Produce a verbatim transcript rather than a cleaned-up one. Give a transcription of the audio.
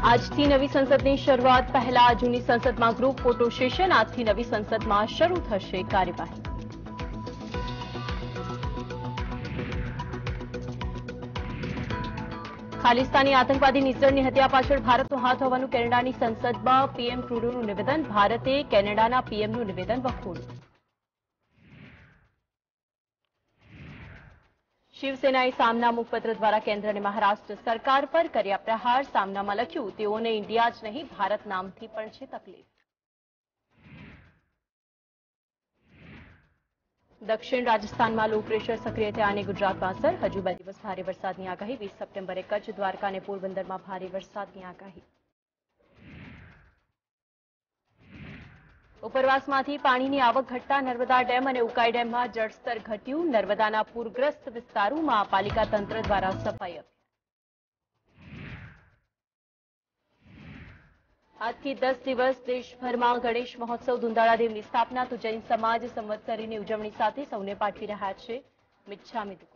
આજથી નવી સંસદની શરૂઆત પહેલા જૂની સંસદમાં ગ્રુપ ફોટો સેશન આજથી નવી સંસદમાં શરૂ થશે કાર્યવાહી। ખાલિસ્તાની આતંકવાદી નિઝરની હત્યા પાછળ ભારતનો હાથ હોવાનું કેનેડાની સંસદમાં પીએમ ટ્રુડોનું નિવેદન, ભારતે કેનેડાના પીએમનું નિવેદન વખોડ્યું। શિવસેનાએ સામના મુખપત્ર દ્વારા કેન્દ્ર અને મહારાષ્ટ્ર સરકાર પર કર્યા પ્રહાર। સામનામાં લખ્યું, તેઓને ઇન્ડિયા જ નહીં ભારત નામથી પણ છે તકલીફ। દક્ષિણ રાજસ્થાનમાં લો પ્રેશર સક્રિય થયાની ગુજરાતમાં અસર, હજુ બે દિવસ ભારે વરસાદની આગાહી। વીસ સપ્ટેમ્બરે કચ્છ, દ્વારકા અને પોરબંદરમાં ભારે વરસાદની આગાહી। ઉપરવાસમાંથી પાણીની આવક ઘટતા નર્મદા ડેમ અને ઉકાઈ ડેમમાં જળસ્તર ઘટ્યું। નર્મદાના પૂરગ્રસ્ત વિસ્તારોમાં પાલિકા તંત્ર દ્વારા સફાઈ અભિયાન। આજથી દસ દિવસ દેશભરમાં ગણેશ મહોત્સવ, દુંદાળા દેવની સ્થાપના તો જૈન સમાજ સંવત્સરીની ઉજવણી સાથે સૌને પાઠવી રહ્યા છે મિચ્છામી દુક્કડમ।